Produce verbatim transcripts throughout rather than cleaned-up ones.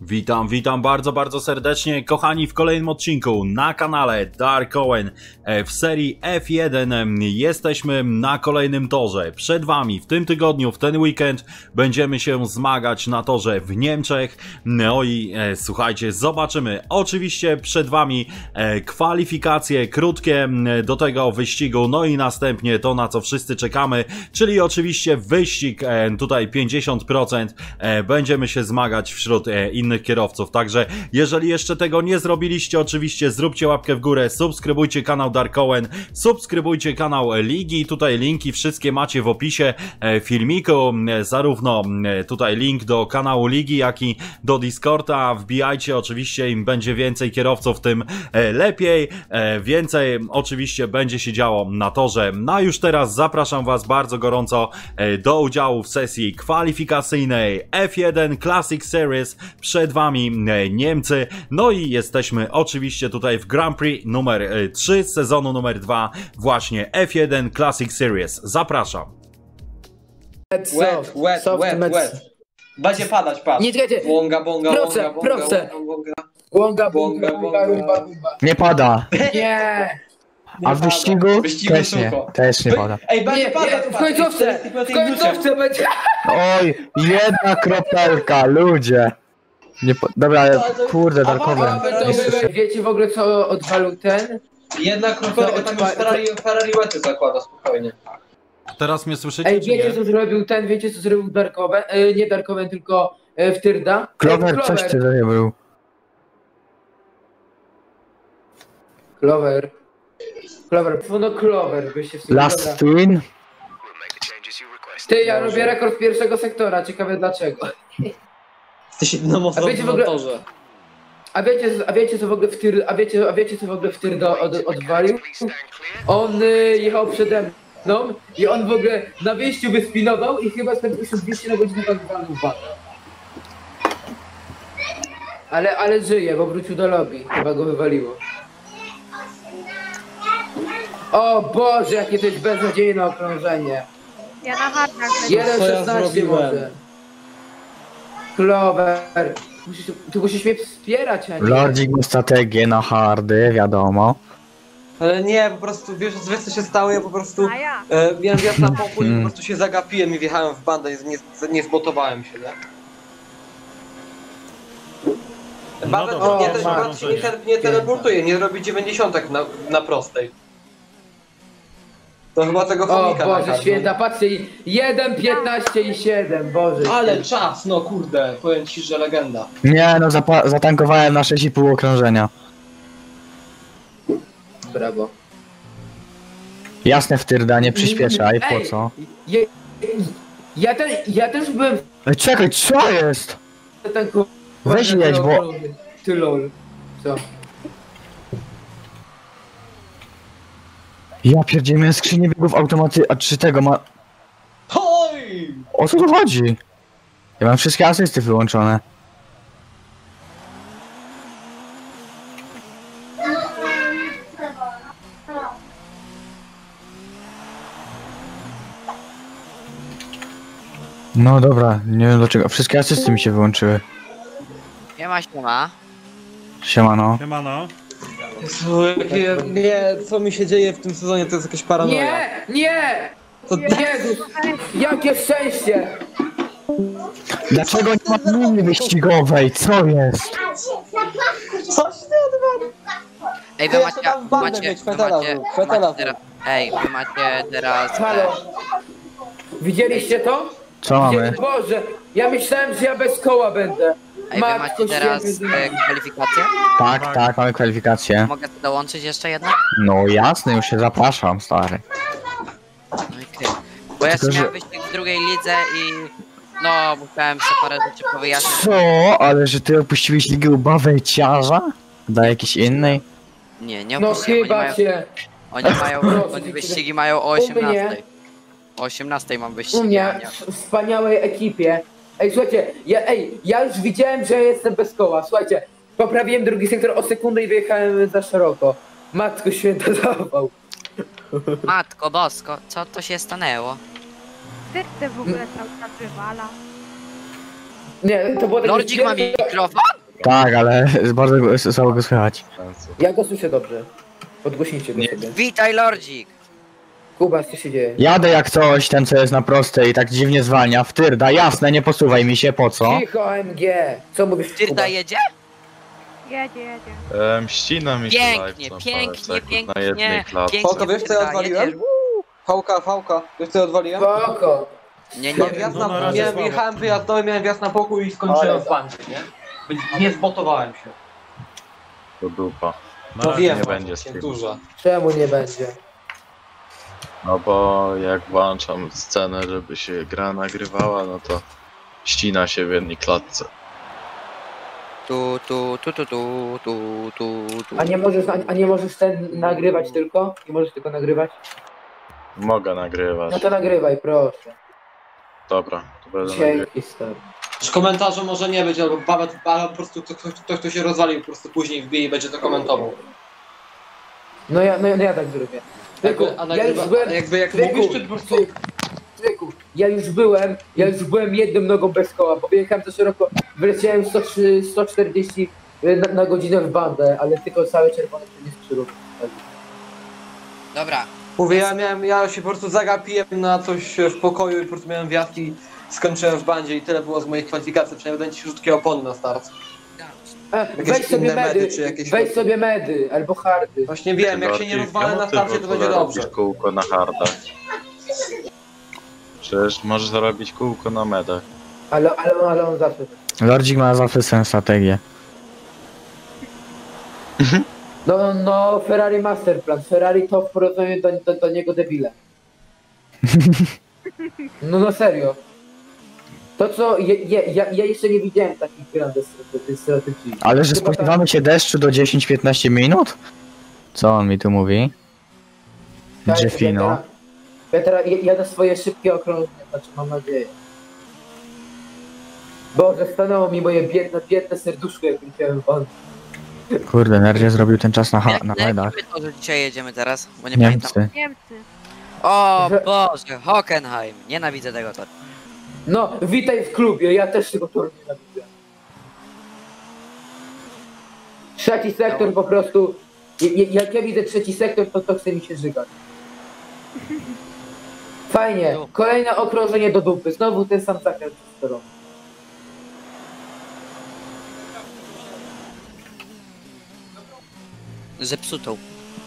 Witam, witam bardzo, bardzo serdecznie, kochani, w kolejnym odcinku na kanale Dark Owen w serii F jeden. Jesteśmy na kolejnym torze. Przed wami w tym tygodniu, w ten weekend będziemy się zmagać na torze w Niemczech. No i e, słuchajcie, zobaczymy. Oczywiście przed wami e, kwalifikacje krótkie do tego wyścigu, no i następnie to, na co wszyscy czekamy, czyli oczywiście wyścig, e, tutaj pięćdziesiąt procent e, będziemy się zmagać wśród e, innych kierowców, także jeżeli jeszcze tego nie zrobiliście, oczywiście zróbcie łapkę w górę, subskrybujcie kanał Dark Owen, subskrybujcie kanał Ligi, tutaj linki wszystkie macie w opisie e, filmiku, e, zarówno e, tutaj link do kanału Ligi, jak i do Discorda, wbijajcie, oczywiście im będzie więcej kierowców, tym e, lepiej, e, więcej oczywiście będzie się działo na torze. No a już teraz zapraszam was bardzo gorąco e, do udziału w sesji kwalifikacyjnej F jeden Classic Series. Przed wami Niemcy, no i jesteśmy oczywiście tutaj w Grand Prix numer trzy z sezonu numer dwa, właśnie F jeden Classic Series. Zapraszam. Wet, wet, wet, wet. Będzie padać, patrz. Nie czekajcie. Bonga, bonga, Proszę, bonga, bonga, proszę. bonga, Bonga, bonga, bonga, bonga, bonga, bonga. bonga. Nie pada. Nie! A w wyścigu? Wyścigu Też nie, sucho. też nie pada. Ej, Nie, będzie padać, nie, w końcówce! W końcówce będzie! Oj, jedna kropelka, ludzie. Nie po... Dobra, ale kurde, darkowe. Nie słyszę. Wiecie w ogóle co odwalił ten? Jedna kropelka, tam już Ferrari, Ferrari łety zakłada, spokojnie. Teraz mnie słyszycie, Ej, czy wiecie nie? co zrobił ten? Wiecie co zrobił Darkowen? E, nie Darkowen, tylko e, Wtyrda? Clover, coś ty zrobił. Clover. Clover. No Clover by się w sumie... Last Dobra. twin? Ty, ja robię rekord pierwszego sektora, ciekawe dlaczego. Jesteś na A wiecie w ogóle... A wiecie, a wiecie co w ogóle Wtyr... A wiecie, a wiecie co w ogóle Wtyrda od, odwalił? On y, jechał przede mną i on w ogóle na wyjściu wyspinował i chyba spędził dwieście na godzinę odwalił bana. Ale, ale żyje, bo wrócił do lobby. Chyba go wywaliło. O Boże, jakie to jest beznadziejne okrążenie. Ja na hardach jeden Co ja szesnaście zrobiłem? może. Clover. Musisz, ty musisz mnie wspierać, a nie... Lordzik ma strategię na hardy, wiadomo. Ale nie, po prostu, wiesz, wiesz co się stało, ja po prostu... A ja? E, miałem wjazd na pokój i po prostu się zagapiłem i wjechałem w bandę i nie, nie zbotowałem się, nie? Banda dobra, no nie, o, te, ma- banda się nie, te, nie teleportuje, nie robi dziewięćdziesiąt na, na prostej. To chyba tego O chomika Boże nakarmią. święta, patrzcie, jeden, piętnaście i siedem, Boże. Ale czas, no kurde, powiem ci, że legenda. Nie no, zapa- zatankowałem na sześć i pół okrążenia. Brawo. Jasne wtyrda, nie przyspieszaj, po Ej, co? Ja, ja, ten, ja też byłem Ej, czekaj, co jest? w ten ku- Weź jedź, bo... Ty lol. Co? Ja pierdzielę, miałem skrzynię biegów automaty... A czy tego ma... Oj! O co tu chodzi? Ja mam wszystkie asysty wyłączone. No dobra, nie wiem dlaczego. Wszystkie asysty mi się wyłączyły. Nie ma, nie ma. Siemano. Siemano. Jezu, jakie, nie, co mi się dzieje w tym sezonie, to jest jakaś paranoja. Nie, nie! To Jezus, jakie szczęście! Dlaczego nie ma linii wyścigowej? Co jest? coś ty odwalił. Ej, To wy ja się macie, tam w wy bandę macie, mieć, wy fetela macie, zrób, wy fetela macie teraz, ej, wy macie teraz, Halo, widzieliście to? Co mamy? Widzieli- Boże, ja myślałem, że ja bez koła będę. ej, wy Matko macie teraz święta. e, kwalifikację? Tak, tak, mamy kwalifikację. Mogę tu dołączyć jeszcze jedno? No jasne, już się zapraszam, stary. No i ty. Bo ja Tylko, się miałem że- wyścig w drugiej lidze i no, musiałem sobie parę rzeczy powyjaśnić. Co? Ale że ty opuściłeś ligę u Bawejciarza? Dla jakiejś innej? Nie, nie No opuściłem, oni chyba mają, cię. oni mają, Proszę oni cię, wyścigi mają o u mnie- osiemnastej. O osiemnastej mam U wyścigi, a mnie nie. w wspaniałej ekipie. Ej, słuchajcie, ja, ej, ja już widziałem, że jestem bez koła. Słuchajcie, poprawiłem drugi sektor o sekundę i wyjechałem za szeroko. Matko święta, zawał. Matko bosko, co to się stanęło? Ty w ogóle cały czas wywala. Nie, to było takie... Lordzik ma pierwsze- mikrofon? Tak, ale bardzo słabo go słychać. Ja go słyszę dobrze. Podgłośnijcie go Nie. sobie. Witaj, Lordzik! Kuba, co się dzieje? Jadę jak coś, ten co jest na prostej i tak dziwnie zwalnia. Wtyrda, jasne, nie posuwaj mi się, po co? Cicho, M G! Co mówisz, Kuba? Tyrda jedzie? Jedzie, jedzie. Ehm, ścina mi się Pięknie, live co parę pięknie, sekund pięknie, na jednej klatce. pięknie. Fałka, wiesz co ja Tyrda, odwaliłem? jedziesz. Fałka, fałka. Wiesz co ja odwaliłem? Spoko! Nie, nie Miałem wiem. wjazd No, na na, razie miałem, słabo. jechałem wyjazdowy, miałem wjazd na pokój i skończyłem Ale- w bandzie, nie? Więc nie zbotowałem się. To dupa. Na To razie wiem, nie właśnie, będzie streamu. dużo. Czemu nie będzie? No bo jak włączam scenę, żeby się gra nagrywała, no to ścina się w jednej klatce. Tu, tu, tu, tu, tu, tu, tu, tu. A nie możesz, a nie możesz ten nagrywać tylko? Nie możesz tylko nagrywać? Mogę nagrywać. No to nagrywaj, proszę. Dobra, to będę nagrywał. Dzięki, stary. Z komentarza może nie być, albo nawet, ale po prostu ktoś, ktoś, kto się rozwalił, po prostu później wbije i będzie to komentował. No ja, no, ja- no ja tak zrobię. Tylko, Jakby, a ja już nagrywa, byłem... a jakby jak Tyku, mówisz, to po prostu... Tyku, ja już byłem, ja już byłem jedną nogą bez koła, bo jechałem za szeroko, wyleciałem sto trzy, sto czterdzieści na, na godzinę w bandę, ale tylko cały czerwony się nie skrzyżował. Dobra, Mówię, ja miałem, ja się po prostu zagapiłem na coś w pokoju i po prostu miałem wjazd i skończyłem w bandzie i tyle było z moich kwalifikacji, przynajmniej będę ci rzutkie opony na start. E, Jakieś weź sobie inne medy, medy, czy jakieś- weź sobie medy, albo hardy. Właśnie wiem, jak się nie rozwalę na starcie, to będzie dobrze. Robisz kółko na hardach. Przecież możesz zrobić kółko na medach. Ale, ale, ale on zawsze... Lordzik ma zawsze tę strategię. No, no, Ferrari Masterplan, Ferrari to w porozumieniu do, do, do niego debile. No, no serio. To co, je, je, ja, ja jeszcze nie widziałem takich grandów strategii. Ale że Chyba spodziewamy się deszczu do dziesięć piętnaście minut? Co on mi tu mówi? tak, Że fino. Ja, ja teraz ja- jadę swoje szybkie okrążenie, znaczy mam nadzieję. Boże, stanęło mi moje biedne, biedne serduszko, jak chciałem wam. Kurde, Nerdzie zrobił ten czas na, ha- jak, na jak medach. my to, że dzisiaj jedziemy teraz? Bo nie pamiętam. Niemcy. Niemcy. O Że- Boże, Hockenheim. Nienawidzę tego toru. No, witaj w klubie, ja też tego toru nienawidzę. Trzeci sektor po prostu, je- je- jak ja widzę trzeci sektor, to to chce mi się żygać. Fajnie, kolejne okrążenie do dupy, znowu ten sam zakręt storowy. Zepsutą.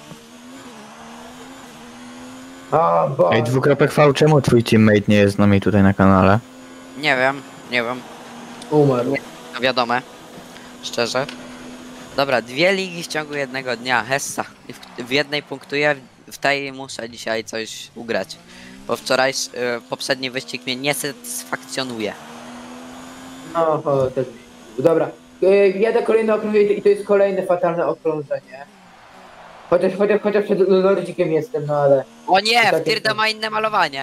A, bo. Ej, dwukropek V, czemu twój teammate nie jest z nami tutaj na kanale? Nie wiem, nie wiem. Umarł. To wiadome. Szczerze. Dobra, dwie ligi w ciągu jednego dnia. Hessa. I w, w jednej punktuję, w tej muszę dzisiaj coś ugrać. Bo wczoraj y, poprzedni wyścig mnie nie satysfakcjonuje. No, o, też. Dobra, e, jadę kolejne okrążenie i to jest kolejne fatalne okrążenie. Chociaż, chociaż, chociaż przed Lordzikiem jestem, no ale... O nie, Tak Wtyrda jest. ma inne malowanie.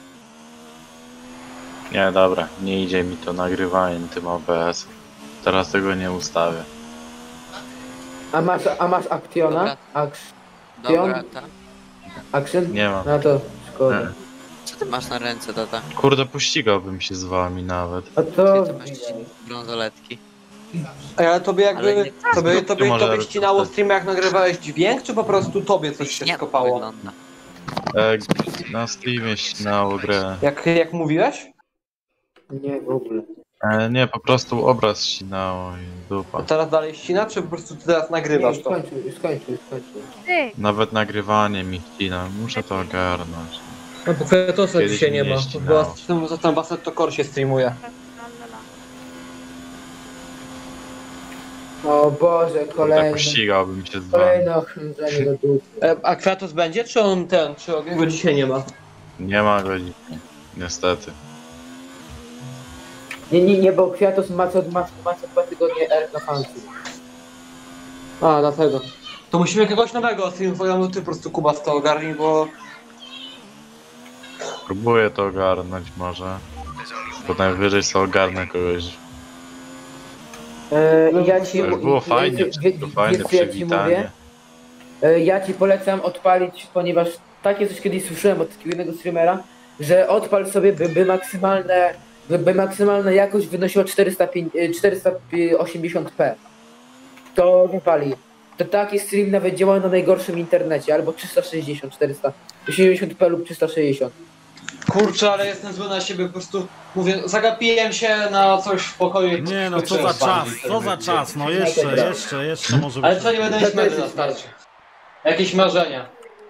Nie, dobra, nie idzie mi to nagrywanie tym O B S. Teraz tego nie ustawię. A masz, a masz Actiona? Dobra. Action? Dobra, ta. Action? Nie mam. No to szkoda. Nie. Co ty masz na ręce, tata? Kurde, pościgałbym się z wami nawet. A to... Ty masz brązoletki. Ej, ale tobie Ale jakby, nie- tobie, Tu tobie, może tobie być ścinało to- stream jak nagrywałeś dźwięk, czy po prostu tobie coś się Nie, skopało? wygląda. E, na streamie ścinało grę. Jak, jak mówiłeś? Nie, w ogóle. E, nie, po prostu obraz ścinało i dupa. A teraz dalej ścina, czy po prostu ty teraz Nie, nagrywasz już to? skończył, już skończył, już skończył. Ty. Nawet nagrywanie mi ścina, muszę to ogarnąć. No bo Kretosa Kiedyś dzisiaj nie mnie ma, ścinało. bo za ten Basset to Core się streamuje. Lalala. O Boże, Kurde, kolejne, pościgałbym się z wami. kolejne okrążenie do dupy. E, a Kratos będzie, czy on ten, czy on go dzisiaj nie ma? Nie ma go dzisiaj, niestety. Nie, nie, nie, bo Kwiatos ma co, ma, ma co dwa tygodnie R na fancy. A, dlatego. To musimy kogoś nowego streamować, ty po prostu Kuba to ogarnij, bo... Próbuję to ogarnąć może. Bo najwyżej sobie ogarnę kogoś. E, ja ci, To już było ja- fajnie, wie- wie- to fajne wiesz, co ja ci przywitanie. mówię? E, Ja ci polecam odpalić, ponieważ takie coś kiedyś słyszałem od takiego innego streamera, że odpal sobie by, by maksymalne by maksymalna jakość wynosiła czterysta osiemdziesiąt p. To nie pali. To taki stream nawet działa na najgorszym internecie, albo trzysta sześćdziesiąt, czterysta osiemdziesiąt p lub trzysta sześćdziesiąt. Kurczę, ale jestem zły na siebie, po prostu mówię, zagapiłem się na coś w pokoju. Nie no, co za czas, co za czas, no jeszcze, jeszcze, jeszcze może być. Ale co, nie będę mieć medy na starcie. Jakieś marzenia.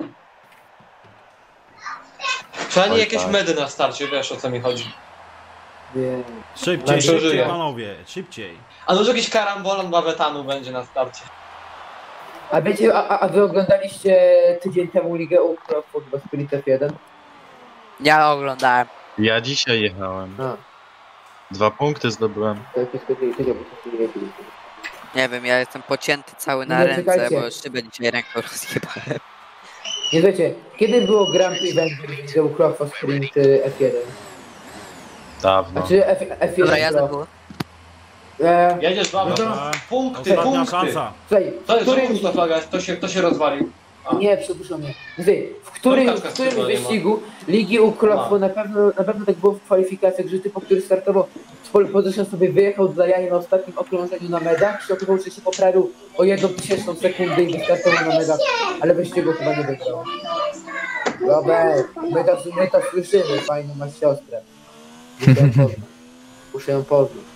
Przynajmniej Oj, jakieś tak. medy na starcie, wiesz o co mi chodzi. Wiem. Szybciej, Na szybciej przeżyję. panowie, szybciej. A może jakiś karambolon bawetanu będzie na starcie. A wiecie, a, a wy oglądaliście tydzień temu Ligę Ukro Football Spirit F jeden? Ja oglądałem. Ja dzisiaj jechałem. A, Dwa punkty zdobyłem. to jest tydzień, tydzień, bo to nie wiem. Nie wiem, ja jestem pocięty cały na Nie, ręce, czekajcie. bo szybę dzisiaj ręką rozjebałem. Nie wiecie, kiedy było Grand Prix w Ligę Ukro Sprint y, F jeden? Dawno. Znaczy F, F Dobra, jeden jazda Pro. było. E, Jedziesz bawet. Dobra. Punkty, Ostatnia punkty. szansa. Słuchaj, To w jest którym... żółć ta flaga, kto się, kto się rozwalił. A. Nie, przepraszam, nie. Słuchaj, w którym, Kaczka w którym skrzydła nie ma. wyścigu Ligi Ukro, A. bo na pewno, na pewno tak było w kwalifikacjach, że ty, po który startował z pole position sobie wyjechał dla jaj na ostatnim okrążeniu na medach, szacował, że się poprawił o jedną tysięczną sekundę i wystartował na medach, ale wyścigu chyba nie wygrał. Robert, my to, my to słyszymy, fajną masz siostrę. Muszę ją poznać. Muszę ją poznać.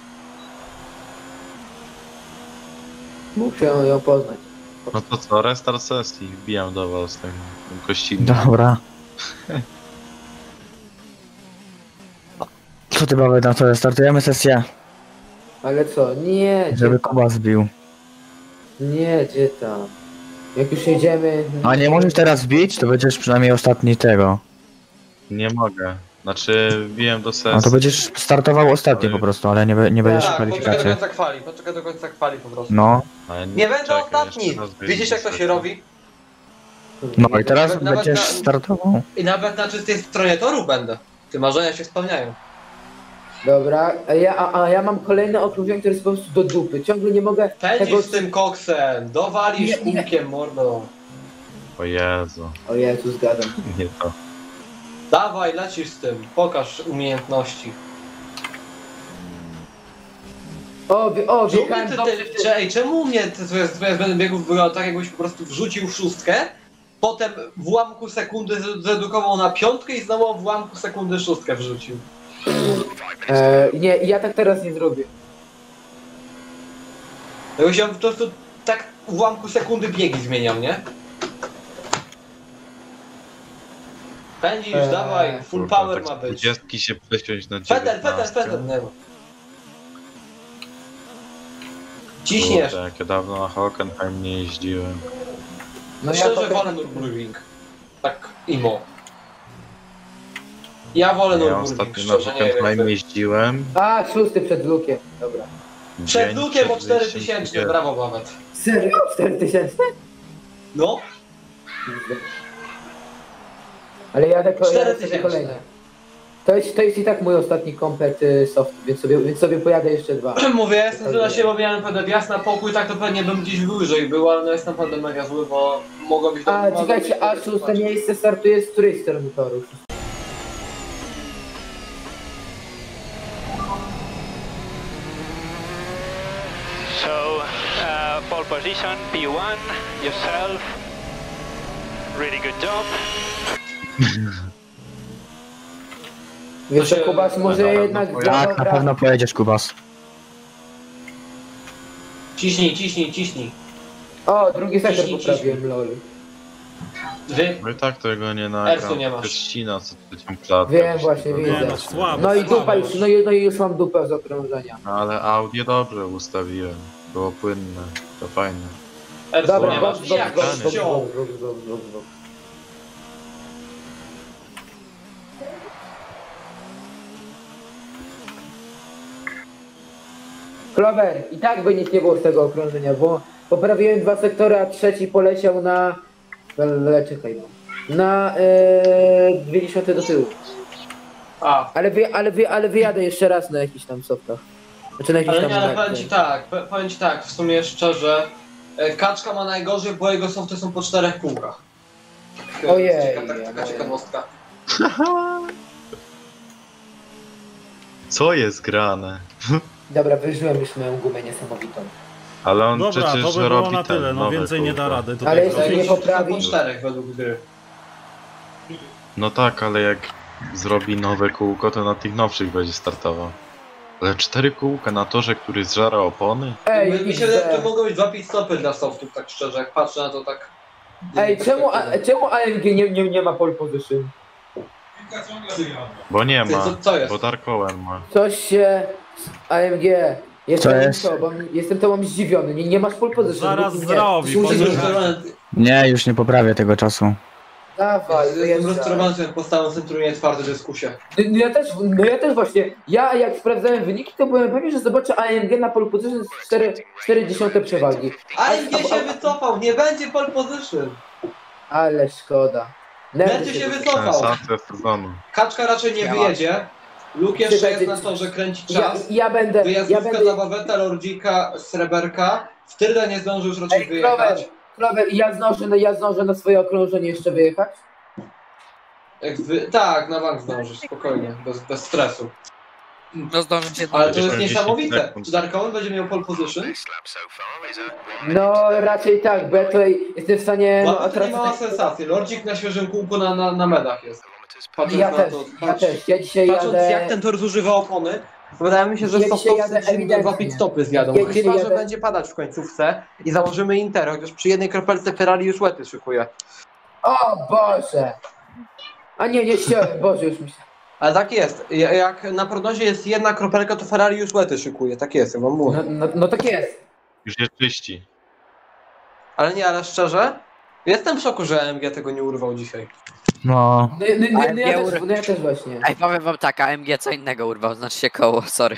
Muszę ją poznać. No to co, restart sesji. Wbijam do was tym, tym kościnem. Dobra. Co ty bawy na to? Startujemy sesję, Ale co? Nie, gdzie żeby tam? Kuba zbił. Nie, gdzie tam? Jak już jedziemy... A nie możesz teraz wbić, to będziesz przynajmniej ostatni tego. Nie mogę. Znaczy wbiłem do sesji. No to będziesz startował ostatni po prostu, ale nie, be- nie będziesz w Tak, poczekaj do kwalifikacji. końca kwali, poczekaj do końca kwali po prostu. No, Ale Nie będę czekaj, ostatni! jeszcze raz wyjdę Widzisz jak do to się sesji. robi? no i teraz Nawet- nawet będziesz na- startował. I nawet na czystej stronie toru będę. Te marzenia się spełniają. Dobra, a ja, a, a ja mam kolejne okrążenie, które jest po prostu do dupy. Ciągle nie mogę Pędzisz tego... z tym koksem, dowalisz Nie, nie. kółkiem mordą. O Jezu, O Jezu, zgadzam. nie to. Dawaj, lecisz z tym, pokaż umiejętności. O, wi- o, Żółty, wjechałem ty, dobrze ty, w tym. czy, ej, czemu u mnie te twoje twoje zmiany biegów wygląda tak, jakbyś po prostu wrzucił w szóstkę, potem w ułamku sekundy z- zredukował na piątkę i znowu w ułamku sekundy szóstkę wrzucił. E, nie, ja tak teraz nie zrobię. Jakbyś ja po prostu tak w ułamku sekundy biegi zmieniał, nie? Pędzisz, Eee, dawaj, full Kurwa, power tak ma z być. dwudziestki się przesiąść na Fetel, fetel, dziewiętnastkę. fetel, nie ma. Ciśniesz. Kurde, jak ja dawno na Hockenheim nie jeździłem. No Myślę, że potem- wolę Nürburgring. Tak, imo. Ja wolę Ja Nürburgring, ostatnio na szczerze, nie wiem. Hockenheim jak jeździłem. A, szósty przed lukiem. Dobra. to- Przed dzień lukiem o przed cztery wyjściem tysiące, gier. brawo Bawet. Serio? cztery tysiące? No, Ale ja tak cztery ja sobie tysiące. kolejne. To jest, to jest i tak mój ostatni komplet y, soft, więc sobie, więc sobie pojadę jeszcze dwa. Mówię, ja jestem zły na siebie, bo miałem pewnie wjazd na pokój, tak to pewnie bym gdzieś wyżej był, ale no jestem naprawdę mega zły, bo mogło być... A, mogło czekajcie, być- a szóste miejsce startuje z której strony toru? So, uh, pole position, P one, yourself. Really good job. Wiesz co, się- Kubas, może na pewno jednak pojadę. dla Tak, na dobra... pewno pojedziesz, Kubas. Ciśnij, ciśnij, ciśnij. O, drugi sektor Ciśnij, poprawiłem, lol. Wy... No i tak tego nie Ersu nagram. nie masz. Gościna, co trzecią klatkę. Wiem, właśnie, Nie, widzę. Nie no, słabo, No i słabo. dupa już, no i, no i już mam dupę z okrążenia. No ale audio dobrze ustawiłem. Było płynne. To fajne. Ersu Dobra, nie box, masz. box, Jak box, box, ściął? box, box, box, box, box. Clover, i tak by nic nie było z tego okrążenia, bo poprawiłem dwa sektory, a trzeci poleciał na... Ale czekaj, no. Na ee, dwie dziesiąte do tyłu. A, Ale, wy, ale, wy, ale wyjadę jeszcze raz na jakiś tam softach. Znaczy na jakiś ale tam... nie, ale tak, powiem ci tak, pe- powiem ci tak, w sumie szczerze, e, Kaczka ma najgorzej, bo jego softy są po czterech kółkach. To Ojej, jest cieka- tak- Taka ojej. ciekawostka. Co jest grane? Dobra, wyżyłem już moją gumę niesamowitą. Ale on Dobra, przecież to by było robi na ten tyle, no nowe więcej nie da kółko. rady. Ale Tutaj jeszcze zrobić. nie poprawi. Po czterech według gry. No tak, ale jak zrobi nowe kółko, to na tych nowszych będzie startował. Ale cztery kółka na torze, który zżera opony? Ej, Mi mi się X D. wydaje, że to mogą być dwa pit stopy dla softów, tak szczerze, jak patrzę na to tak... Ej, czemu, a, czemu A M G nie, nie, nie ma pole position? Bo nie Ty, ma, co, co jest? bo Dark Owen ma. Coś się... A M G... Jestem jest? tobą, jestem tobą zdziwiony, nie, nie masz pole position. Zaraz nie. zrobi, Ty się poczekaj. musisz- Rozczarowany- Nie, już nie poprawię tego czasu. Dawaj, Jestem wyjeżdżaj. rozczarowany, że postawą centruje twarde dyskusje. No ja też, no ja też właśnie, ja jak sprawdzałem wyniki, to byłem pewien, że zobaczę A M G na pole position z cztery dziesiąte przewagi. A M G się wycofał, nie będzie pole position. Ale szkoda. Będzie się wycofał. Sensacja sezonu. Kaczka raczej nie Ja wyjedzie. Luke jeszcze Czekaj, jest na ty- torze, kręci Ja, czas. ja będę, ja Wyjazdówka będę... dla Baweta, Lordzika, Sreberka. Wtyrda nie zdążył już raczej Ej, Krower, wyjechać. Krower, ja zdążę, na- ja zdążę na swoje okrążenie jeszcze wyjechać? Jak wy... Tak, na bank zdążysz, spokojnie, bez, bez stresu. No zdążę się Ale to jest czterdzieści niesamowite. sekund. Czy Dark Owen będzie miał pole position? No raczej tak, bo ja tutaj jestem w stanie... No, a Łapy to teraz... nie mała sensacja. Lordzik na świeżym kółku na, na, na medach jest. Patrząc Ja na też, to, ja patrz, też, ja dzisiaj patrząc jadę... jak ten tor zużywa opony, wydaje mi się, że Ja dzisiaj softowcy jadę dzisiaj ewidentnie. dwa pit stopy zjadą. Ja Chyba, dzisiaj że jadę- będzie padać w końcówce i założymy Inter, chociaż przy jednej kropelce Ferrari już łety szykuje. O Boże! A nie, nie ściąłem, Boże już myślałem. Ale tak jest. Ja- Jak na prognozie jest jedna kropelka, to Ferrari już łety szykuje. Tak jest, ja wam mówię. No, no, no tak jest. Już je czyści. Ale nie, ale szczerze, jestem w szoku, że A M G tego nie urwał dzisiaj. No. No, no, no, Ale no, ja, nie też, ur- no ja też właśnie. Ej, powiem wam tak, A M G co innego urwał, znaczy się koło, sorry.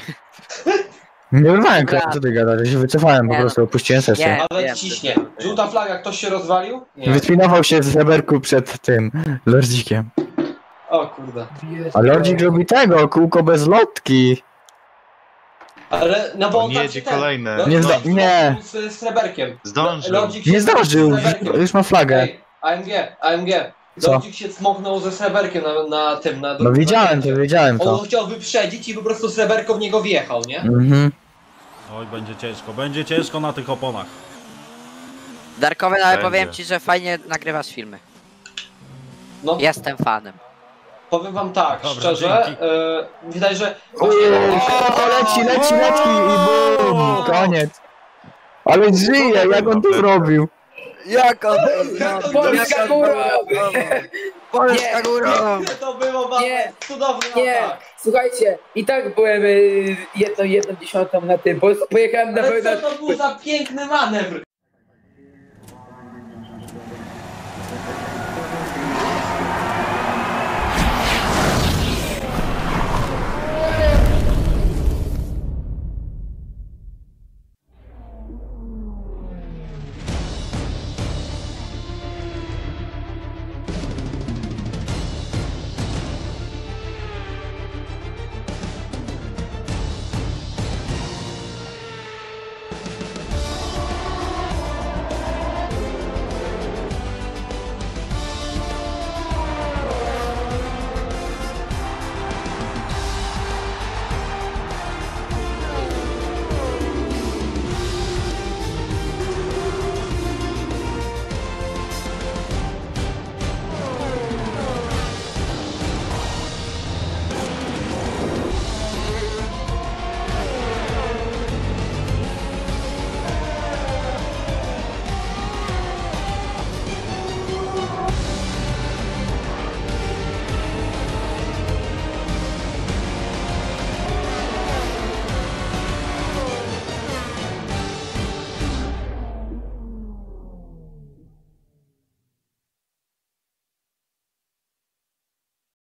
Nie urwałem Dobra. kroku, co ty gadasz, ja się wycofałem, po Nie no. prostu opuściłem sesję. Nie. Ale wiem, ciśnie. że- Żółta flaga, ktoś się rozwalił? Nie. Wyspinował się z Reberku przed tym, Lordzikiem. O kurde. A Lordzik robi tego, kółko bez lotki. Ale, no bo on On tam jedzie się ten- kolejne. Lordzik Nie zda- zdążył nie. Z, z Sreberkiem. Zdążył. Lordzik się Nie zdążył, z Sreberkiem. już ma flagę. Ej, A M G, A M G. Co? Lordzik się cmoknął ze Sreberkiem na, na tym, na No widziałem to, wiedziałem On to. chciał wyprzedzić i po prostu Sreberko w niego wjechał, nie? Mhm. Oj, będzie ciężko, będzie ciężko na tych oponach. Darkowy, ale Będzie. powiem ci, że fajnie nagrywasz filmy. No, Jestem fanem. powiem wam tak, Dobra, szczerze, dzięki. yy, widać, że... O, leci, leci, leci i bum, koniec. Ale żyje, jak on to zrobił? Jak on Polska górą! Polska górą! To było bardzo Nie. cudowny Nie, atak. słuchajcie, i tak byłem y, jedną, jedną dziesiątą na tym, bo pojechałem na Ale wojnę. co to był za piękny manewr?